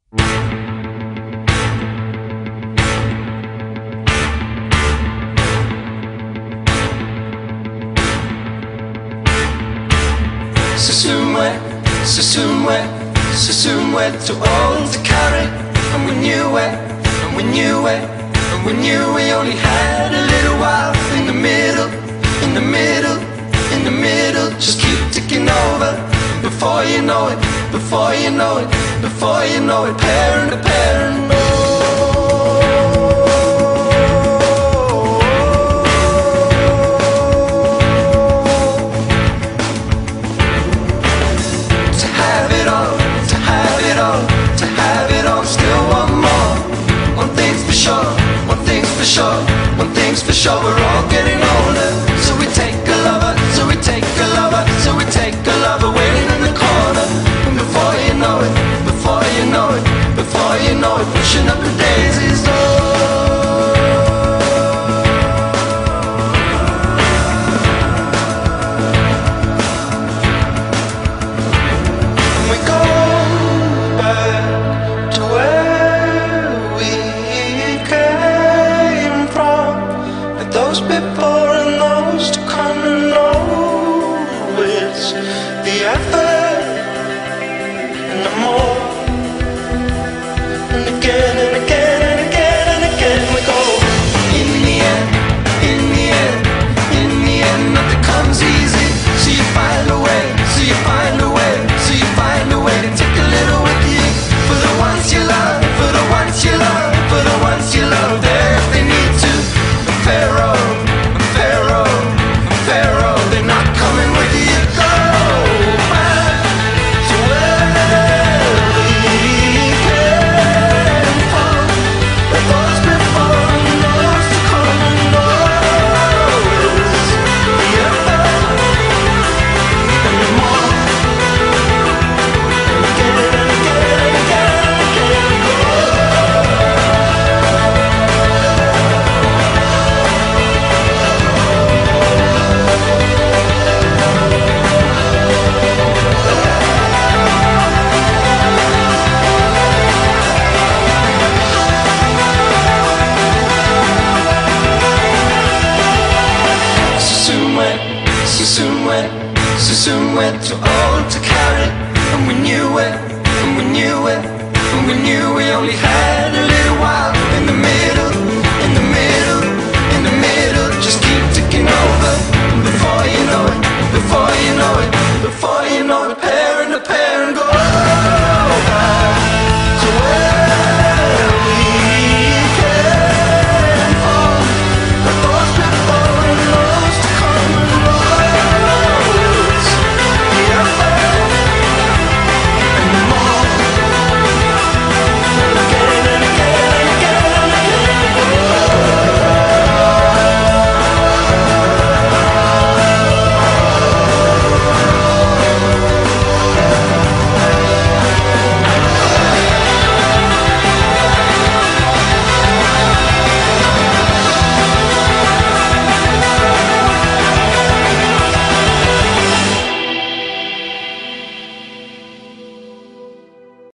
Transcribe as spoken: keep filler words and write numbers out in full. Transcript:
Sasumwe, Sasumwe, Sasumwe, too old to carry. And we knew it, and we knew it, and we knew we only had a little while. In the middle, in the middle, in the middle, just keep ticking over. And before you know it, before you know it, before you know it, parent to parent, oh. For sure, one thing's for sure, we're all getting